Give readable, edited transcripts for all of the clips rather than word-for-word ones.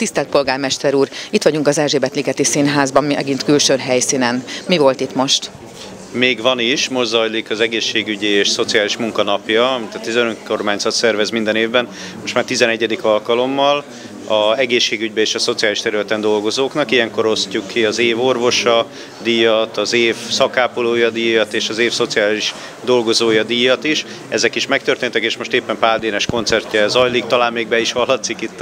Tisztelt polgármester úr, itt vagyunk az Erzsébet-ligeti Színházban, megint külső helyszínen. Mi volt itt most? Még van is, most zajlik az egészségügyi és szociális munkanapja, amit a 15 önkormányzat szervez minden évben, most már 11. alkalommal az egészségügybe és a szociális területen dolgozóknak. Ilyenkor osztjuk ki az év orvosa díjat, az év szakápolója díjat és az év szociális dolgozója díjat is. Ezek is megtörténtek, és most éppen Pál Dénes koncertje zajlik, talán még be is hallatszik itt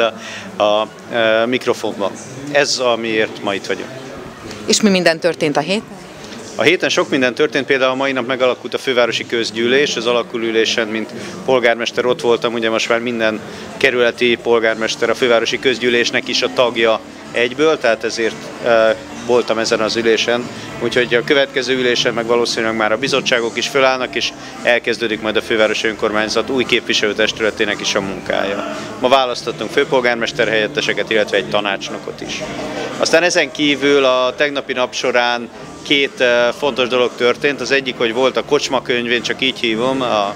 a mikrofonban. Ez amiért ma itt vagyunk. És mi minden történt a hét? A héten sok minden történt, például a mai nap megalakult a fővárosi közgyűlés, az alakulülésen, mint polgármester ott voltam, ugye most már minden kerületi polgármester a fővárosi közgyűlésnek is a tagja egyből, tehát ezért voltam ezen az ülésen, úgyhogy a következő ülésen meg valószínűleg már a bizottságok is fölállnak, és elkezdődik majd a fővárosi önkormányzat új képviselőtestületének is a munkája. Ma választottunk főpolgármester helyetteseket, illetve egy tanácsnokot is. Aztán ezen kívül a tegnapi nap során két fontos dolog történt. Az egyik, hogy volt a kocsmakönyv, én csak így hívom, a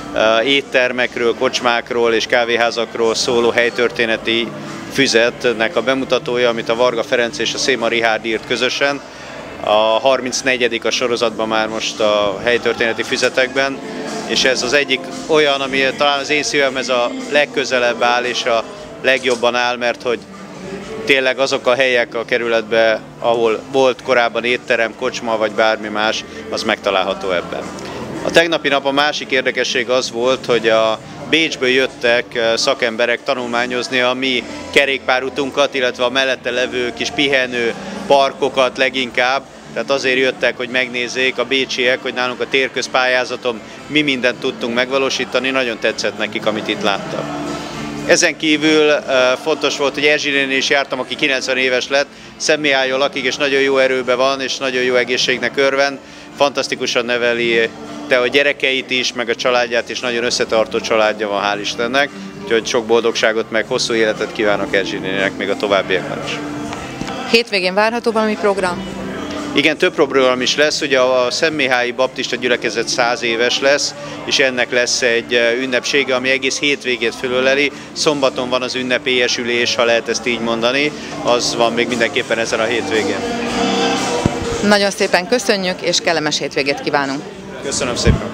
éttermekről, kocsmákról és kávéházakról szóló helytörténeti füzetnek a bemutatója, amit a Varga Ferenc és a Széma Richárd írt közösen. A 34. a sorozatban már most a helytörténeti füzetekben, és ez az egyik olyan, ami talán az én szívemhez a legközelebb áll és a legjobban áll, mert hogy tényleg azok a helyek a kerületben, ahol volt korábban étterem, kocsma vagy bármi más, az megtalálható ebben. A tegnapi nap a másik érdekesség az volt, hogy a Bécsből jöttek szakemberek tanulmányozni a mi kerékpárutunkat, illetve a mellette levő kis pihenő parkokat leginkább. Tehát azért jöttek, hogy megnézzék a bécsiek, hogy nálunk a térközpályázaton mi mindent tudtunk megvalósítani, nagyon tetszett nekik, amit itt láttak. Ezen kívül fontos volt, hogy Erzsi néni is jártam, aki 90 éves lett, Szentmihályról lakik, és nagyon jó erőben van, és nagyon jó egészségnek örvend. Fantasztikusan neveli a gyerekeit is, meg a családját is, nagyon összetartó családja van, hál' Istennek. Úgyhogy sok boldogságot, meg hosszú életet kívánok Erzsi néninek még a továbbiakban is. Hétvégén várható valami program? Igen, több program is lesz, ugye a Szentmihályi Baptista gyülekezet 100 éves lesz, és ennek lesz egy ünnepsége, ami egész hétvégét fölöleli. Szombaton van az ünnepélyesülés, ha lehet ezt így mondani, az van még mindenképpen ezen a hétvégén. Nagyon szépen köszönjük, és kellemes hétvégét kívánunk! Köszönöm szépen!